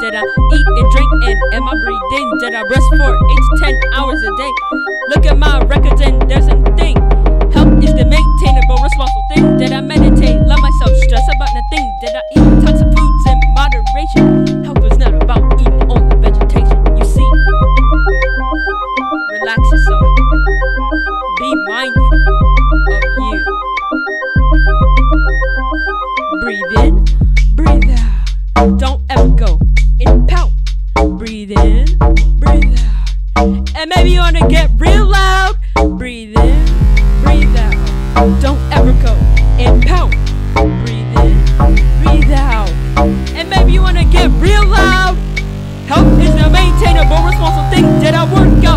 Did I eat and drink and am I breathing? Did I rest for 8 to 10 hours a day? Look at my records and there's a thing. Health is the maintainable, responsible thing. Did I meditate, love myself, stress about nothing? Did I eat tons of foods in moderation? Health is not about eating only vegetation. You see, relax yourself. Be mindful of you. Breathe in, breathe out. Don't ever go in pout. Breathe in, breathe out. And maybe you wanna get real loud. Breathe in, breathe out. Don't ever go in pout. Breathe in, breathe out. And maybe you wanna get real loud. Health is the maintainable, responsible thing. Did I work out?